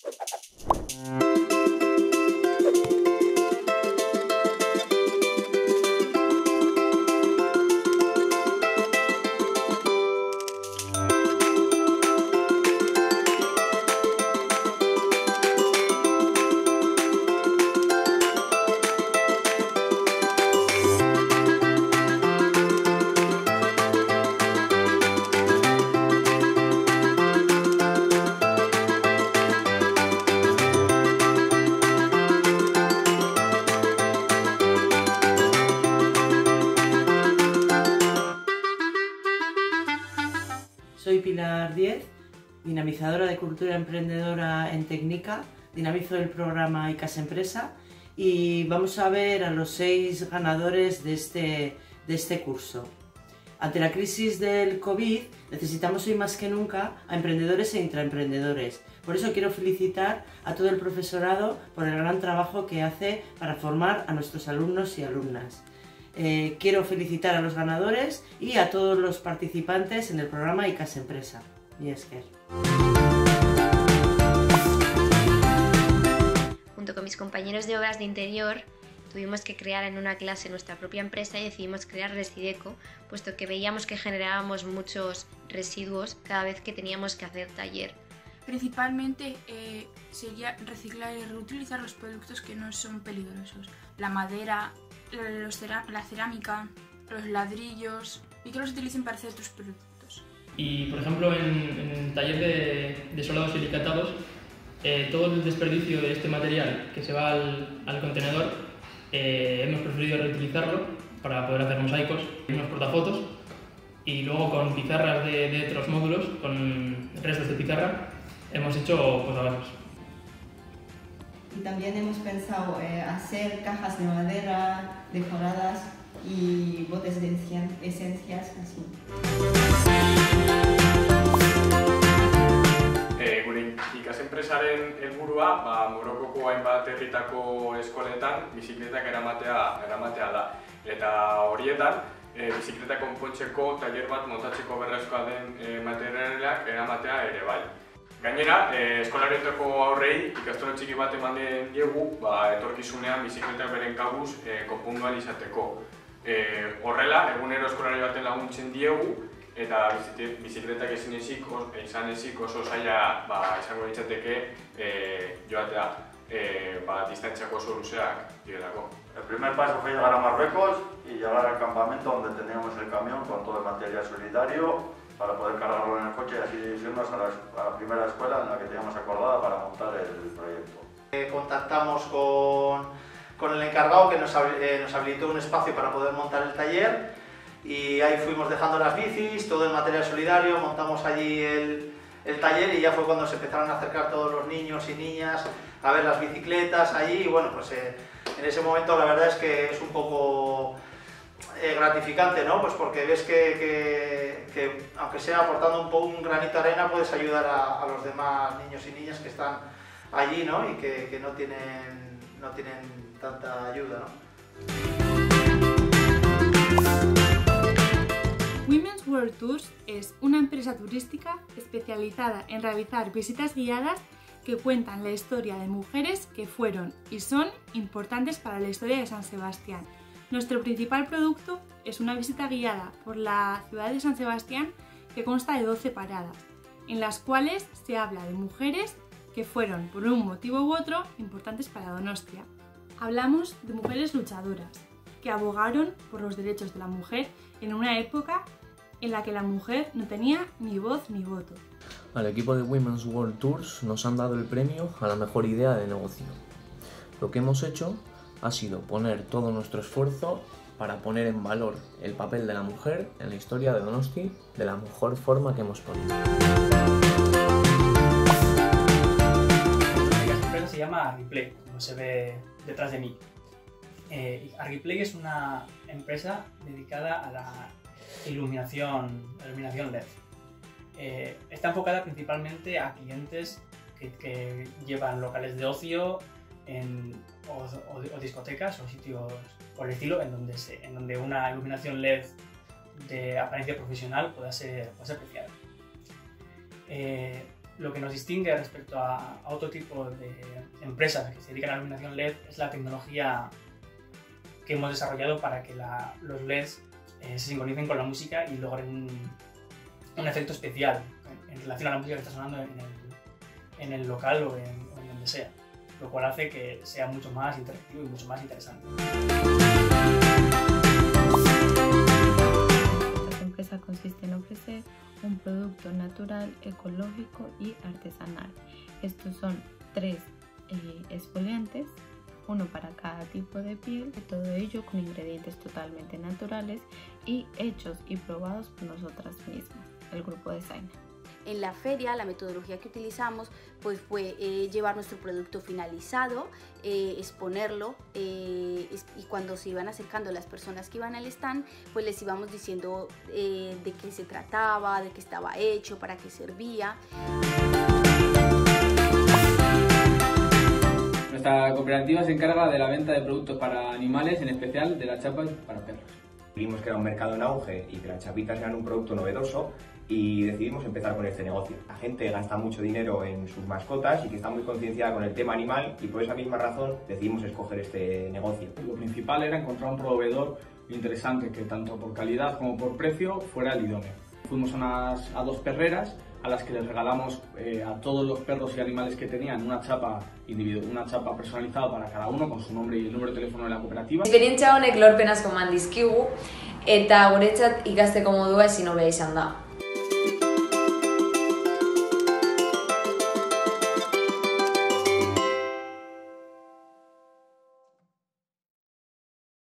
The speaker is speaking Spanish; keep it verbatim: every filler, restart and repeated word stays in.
Soy Pilar Diez, dinamizadora de cultura emprendedora en Técnica, dinamizo el programa ICAS Empresa y vamos a ver a los seis ganadores de este, de este curso. Ante la crisis del COVID necesitamos hoy más que nunca a emprendedores e intraemprendedores. Por eso quiero felicitar a todo el profesorado por el gran trabajo que hace para formar a nuestros alumnos y alumnas. Eh, quiero felicitar a los ganadores y a todos los participantes en el programa ICAS Empresa. Mi esker. Junto con mis compañeros de obras de interior, tuvimos que crear en una clase nuestra propia empresa y decidimos crear Resideco, puesto que veíamos que generábamos muchos residuos cada vez que teníamos que hacer taller. Principalmente eh, sería reciclar y reutilizar los productos que no son peligrosos. La madera, los cera la cerámica, los ladrillos y que los utilicen para hacer tus productos. Y por ejemplo en, en el taller de, de solados silicatados, eh, todo el desperdicio de este material que se va al, al contenedor, eh, hemos preferido reutilizarlo para poder hacer mosaicos, unos portafotos y luego con pizarras de, de otros módulos, con restos de pizarra, hemos hecho posavasos. Y también hemos pensado eh, hacer cajas de madera decoradas y botes de esencias así. E, gure ICAS enpresaren helburua, ba, Morokoko hainbat herritako eskoletan bizikletak eramatea, eramatea da. Eta horietan, e, bizikleta konpontzeko tailer bat montatzeko berrezkoa den e, materialak eramatea ere bai. Gainera, eh, eskolaretako aurrei ikastola txiki bat eman diegu, ba, etorkizunean bizikletak beren kabuz eh, konpondu ahal izateko. Eh, horrela, egunero eskolari baten laguntzen diegu, eta bizikletak ezin ezik, izan ezik oso zaila ba, izango ditzateke eh, joatea eh, ba, distantziako oso luzeak direlako. El primer paso fue llegar a Marruecos y llegar al campamento donde teníamos el camión con todo el material solidario para poder cargarlo en el coche y así dirigirnos a la, a la primera escuela en la que teníamos acordada para montar el proyecto. Eh, contactamos con, con el encargado que nos, eh, nos habilitó un espacio para poder montar el taller y ahí fuimos dejando las bicis, todo el material solidario, montamos allí el, el taller y ya fue cuando se empezaron a acercar todos los niños y niñas a ver las bicicletas allí y bueno, pues eh, en ese momento la verdad es que es un poco Eh, gratificante, ¿no? Pues porque ves que, que, que aunque sea aportando un, poco, un granito de arena puedes ayudar a, a los demás niños y niñas que están allí, ¿no? Y que, que no, tienen, no tienen tanta ayuda, ¿no? Women's World Tours es una empresa turística especializada en realizar visitas guiadas que cuentan la historia de mujeres que fueron y son importantes para la historia de San Sebastián. Nuestro principal producto es una visita guiada por la ciudad de San Sebastián que consta de doce paradas, en las cuales se habla de mujeres que fueron, por un motivo u otro, importantes para Donostia. Hablamos de mujeres luchadoras, que abogaron por los derechos de la mujer en una época en la que la mujer no tenía ni voz ni voto. Al equipo de Women's World Tours nos han dado el premio a la mejor idea de negocio. Lo que hemos hecho ha sido poner todo nuestro esfuerzo para poner en valor el papel de la mujer en la historia de Donosti de la mejor forma que hemos podido. La empresa se llama Argiplay, como se ve detrás de mí. Eh, Argiplay es una empresa dedicada a la iluminación, iluminación L E D. Eh, está enfocada principalmente a clientes que, que llevan locales de ocio en, o, o, o discotecas o sitios por el estilo en donde, se, en donde una iluminación L E D de apariencia profesional pueda ser, pueda ser apreciada. Eh, lo que nos distingue respecto a, a otro tipo de empresas que se dedican a la iluminación L E D es la tecnología que hemos desarrollado para que la, los L E Ds eh, se sincronicen con la música y logren un, un efecto especial en, en relación a la música que está sonando en el, en el local o en, o en donde sea, lo cual hace que sea mucho más interactivo y mucho más interesante. Esta empresa consiste en ofrecer un producto natural, ecológico y artesanal. Estos son tres eh, exfoliantes, uno para cada tipo de piel, todo ello con ingredientes totalmente naturales y hechos y probados por nosotras mismas, el grupo de Zaina. En la feria, la metodología que utilizamos pues, fue eh, llevar nuestro producto finalizado, eh, exponerlo eh, y cuando se iban acercando las personas que iban al stand, pues les íbamos diciendo eh, de qué se trataba, de qué estaba hecho, para qué servía. Nuestra cooperativa se encarga de la venta de productos para animales, en especial de las chapas para perros. Vimos que era un mercado en auge y que las chapitas eran un producto novedoso y decidimos empezar con este negocio. La gente gasta mucho dinero en sus mascotas y que está muy concienciada con el tema animal y por esa misma razón decidimos escoger este negocio. Lo principal era encontrar un proveedor interesante que tanto por calidad como por precio fuera el idóneo. Fuimos a, unas, a dos perreras a las que les regalamos eh, a todos los perros y animales que tenían una chapa individual, una chapa personalizada para cada uno con su nombre y el número de teléfono de la cooperativa. Esperientzia honek lorpen asko eman dizkigu eta guretzat ikasteko modua ezin hobea izan da.